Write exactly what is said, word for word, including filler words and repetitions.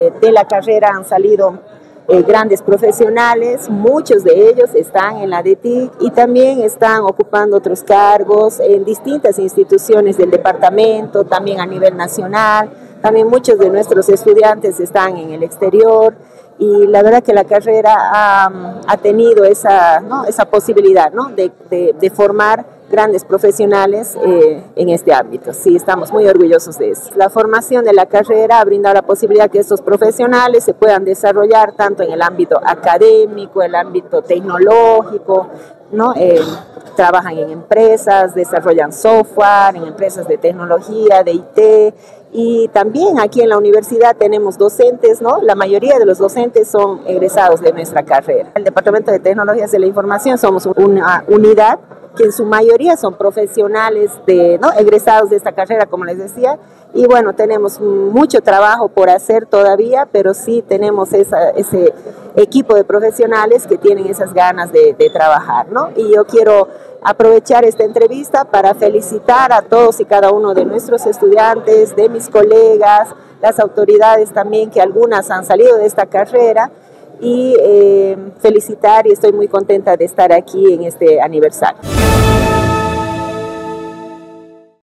De la carrera han salido eh, grandes profesionales, muchos de ellos están en la D E T I C y también están ocupando otros cargos en distintas instituciones del departamento, también a nivel nacional. También muchos de nuestros estudiantes están en el exterior y la verdad que la carrera ha, ha tenido esa, ¿no? esa posibilidad, ¿no? de, de, de formar grandes profesionales eh, en este ámbito. Sí, estamos muy orgullosos de eso. La formación de la carrera ha brindado la posibilidad que estos profesionales se puedan desarrollar tanto en el ámbito académico, el ámbito tecnológico, ¿no? Eh, trabajan en empresas, desarrollan software, en empresas de tecnología, de I T, y también aquí en la universidad tenemos docentes, ¿no? La mayoría de los docentes son egresados de nuestra carrera. El Departamento de Tecnologías de la Información somos una unidad que en su mayoría son profesionales de, ¿no? egresados de esta carrera, como les decía, y bueno, tenemos mucho trabajo por hacer todavía, pero sí tenemos esa, ese equipo de profesionales que tienen esas ganas de, de trabajar, ¿no? Y yo quiero aprovechar esta entrevista para felicitar a todos y cada uno de nuestros estudiantes, de mis colegas, las autoridades también, que algunas han salido de esta carrera, y eh, felicitar, y estoy muy contenta de estar aquí en este aniversario.